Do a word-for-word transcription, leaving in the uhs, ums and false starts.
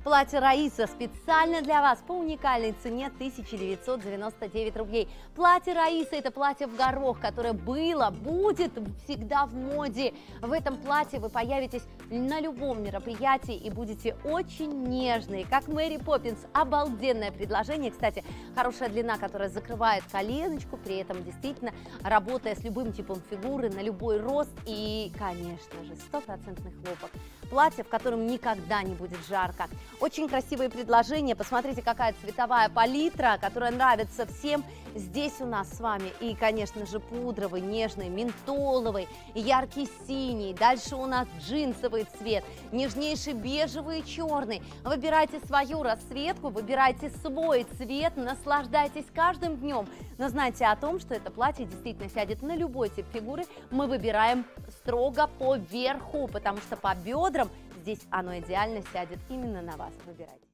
Платье Раиса специально для вас по уникальной цене тысяча девятьсот девяносто девять рублей. Платье Раиса – это платье в горох, которое было, будет всегда в моде. В этом платье вы появитесь на любом мероприятии и будете очень нежные, как Мэри Поппинс. Обалденное предложение, кстати, хорошая длина, которая закрывает коленочку, при этом действительно работая с любым типом фигуры, на любой рост и, конечно же, стопроцентный хлопок. Платье, в котором никогда не будет жарко. Очень красивые предложения. Посмотрите, какая цветовая палитра, которая нравится всем. Здесь у нас с вами и, конечно же, пудровый, нежный, ментоловый, яркий синий. Дальше у нас джинсовый цвет, нежнейший бежевый и черный. Выбирайте свою расцветку, выбирайте свой цвет, наслаждайтесь каждым днем. Но знайте о том, что это платье действительно сядет на любой тип фигуры. Мы выбираем строго по верху, потому что по бедрам здесь оно идеально сядет именно на вас. Выбирайте.